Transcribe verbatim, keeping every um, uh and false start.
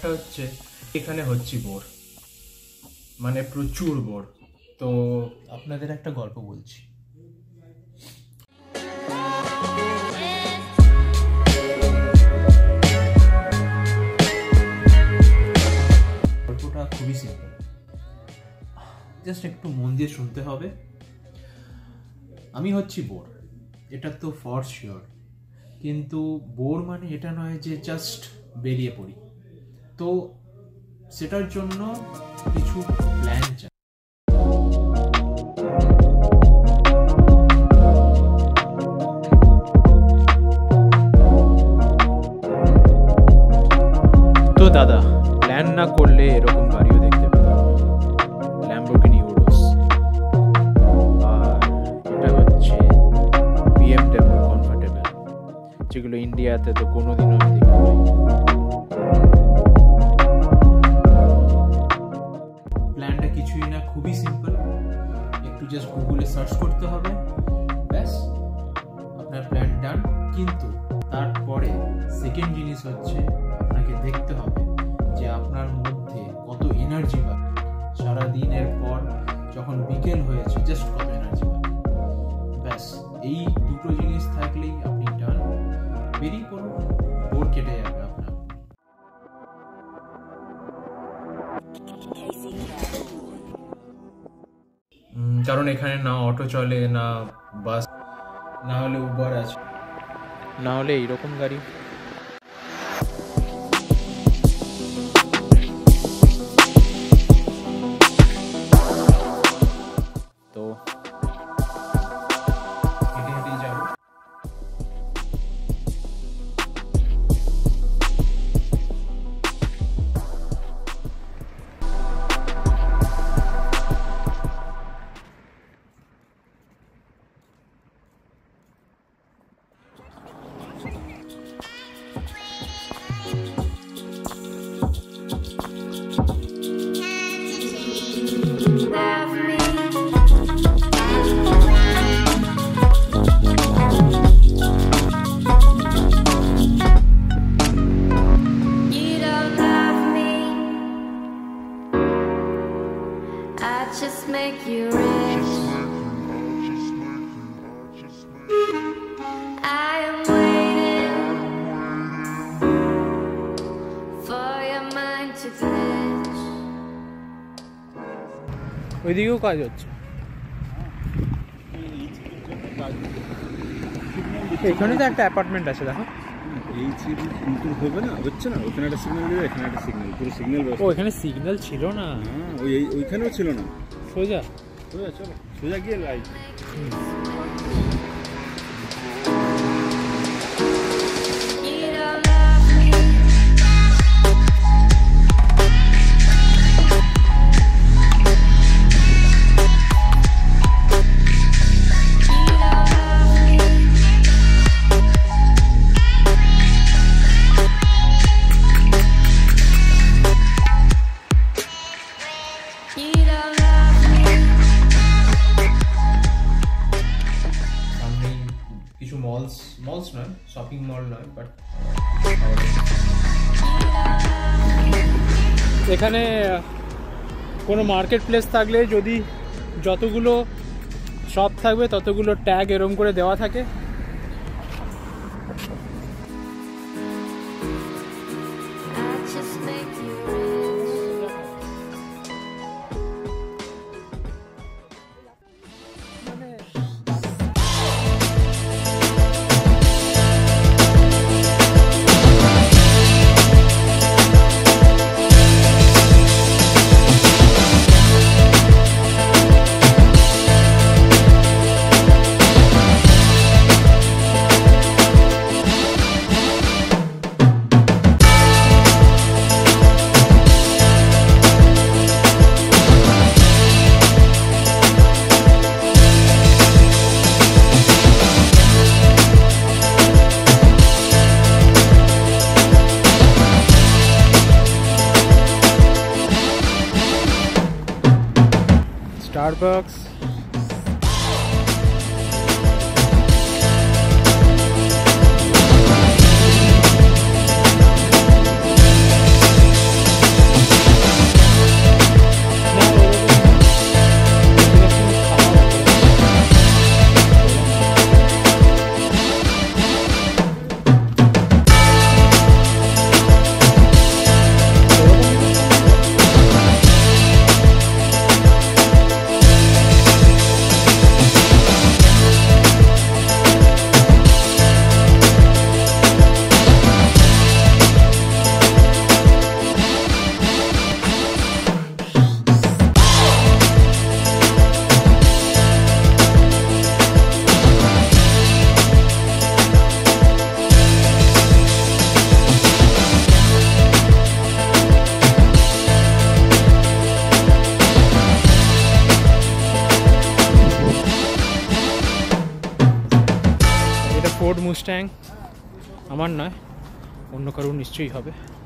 হচ্ছে এখানে হচ্ছে বোর, মানে প্রচুর বোর। তো আপনাদের একটা গল্প বলছি। গল্পটা খুবই সিম্পল, জাস্ট একটু মন দিয়ে শুনতে হবে। আমি হচ্ছি বোর, এটা তো ফর শিওর, কিন্তু বোর মানে এটা নয় যে জাস্ট বেরিয়ে পড়ি। তো সেটার জন্য কিছু প্ল্যান চাই। তো দাদা, প্ল্যান না করলে এরকম গাড়িও দেখতে পাবো, ল্যাম্বরগিনি ইউরোস, আর এটা হচ্ছে বিএমডব্লিউ কমফোর্টেবল, যেগুলো ইন্ডিয়াতে তো কোনোদিনও আমি দেখতে পাই। প্ল্যানটা কিছুই না, খুবই সিম্পল, একটু জাস্ট গুগলে সার্চ করতে হবে, ব্যাস আপনার প্ল্যান ডান। কিন্তু তারপরে সেকেন্ড জিনিস হচ্ছে আপনাকে দেখতে হবে যে আপনার মধ্যে কত এনার্জি পাবে সারাদিনের পর, যখন বিকেল হয়েছে জাস্ট কত এনার্জি পাবে। ব্যাস এই দুটো জিনিস থাকলেই আপনি ডান, বেরিয়ে পড়ুন, বোর কেটে যাবে আপনার। কারণ এখানে না অটো চলে, না বাস, না হলে উবার আছে, না হলে এইরকম গাড়ি। তো হেঁটে হেঁটেই যাবো। Just make you rich. I am waiting for your mind to glitch. ওইদিকেও কাজ হচ্ছে, এখানে তো একটা অ্যাপার্টমেন্ট আছে দেখো। এই সিগন্যাল কিন্তু হবে না, হচ্ছে না, ওখানে একটা সিগন্যাল দিবে, এখানে একটা সিগন্যাল, পুরো সিগন্যাল। ও এখানে সিগন্যাল ছিল না? হ্যাঁ, ওই ওইখানেও ছিল না। সোজা সোজা চলো, সোজা গিয়ে লাইট। কিছু মলস মলস নয়, শপিং মল নয়, বাট এখানে কোনো মার্কেট প্লেস থাকলে যদি যতগুলো শপ থাকবে ততগুলো ট্যাগ এরম করে দেওয়া থাকে। Starbucks. মুস্ট্যাং আমার নয়, অন্য কারো নিশ্চয়ই হবে।